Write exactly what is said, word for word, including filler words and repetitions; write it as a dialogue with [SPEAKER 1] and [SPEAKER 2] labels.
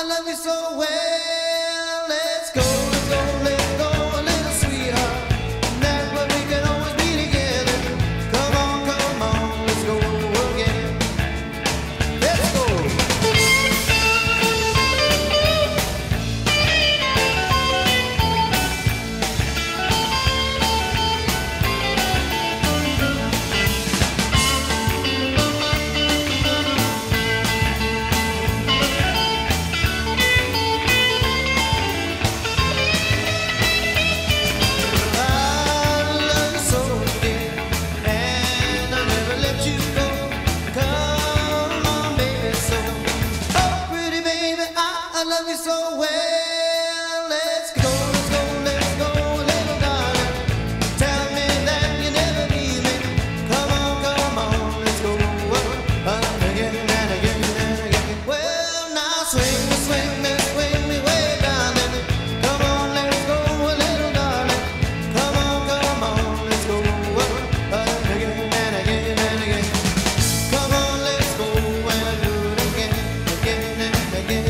[SPEAKER 1] love you so well. Let's go, let's go, let's go, a little sweetheart. That's what we can always be together. Come on, come on, let's go again. Let's go. I love you so well. Let's go, let's go, let's go, little darling. Tell me that you never leave me. Come on, come on, let's go again and again and again. Well, now swing me, swing me, swing me way down there. Come on, let's go, little darling. Come on, come on, let's go again and again and again. Come on, let's go and do it again, again and again.